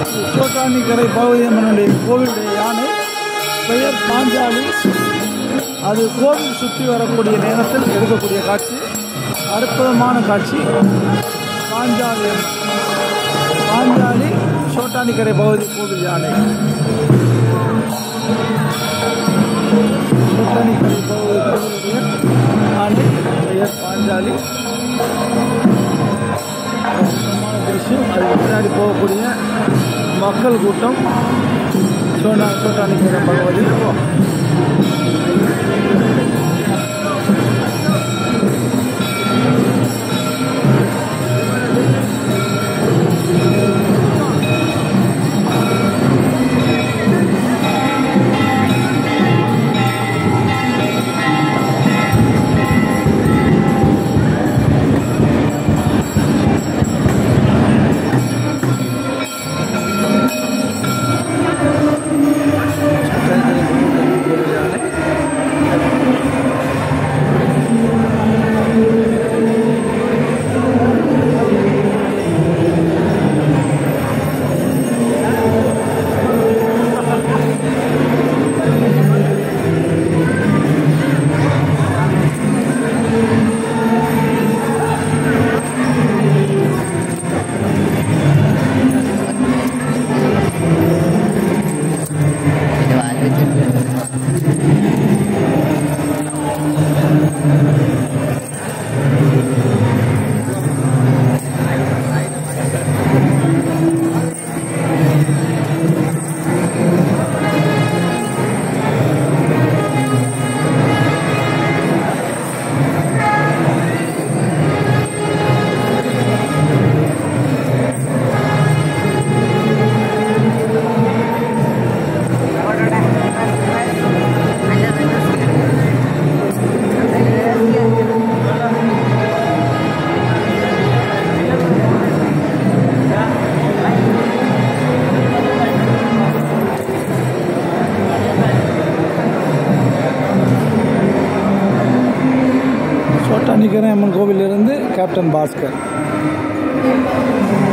சோட்டானிக்கரை பகவதியம்மனுடைய கோவிலுடைய யானை பெயர் பாஞ்சாலி. அது கோவில் சுற்றி வரக்கூடிய நேரத்தில் எடுக்கக்கூடிய காட்சி, அற்புதமான காட்சி. பாஞ்சாலி சோட்டானிக்கரை பகவதி கோவில் யானை. சோட்டானிக்கரை பகவதி கோவிலுடைய யானை பெயர் பாஞ்சாலி. அற்புதமான விஷயம். அதுக்கு பின்னாடி போகக்கூடிய மக்கள் கூட்டம். சோட்டானிக்கரை பகவதி சோட்டானிக்கரை அம்மன் கோவிலிருந்து கேப்டன் பாஸ்கர்.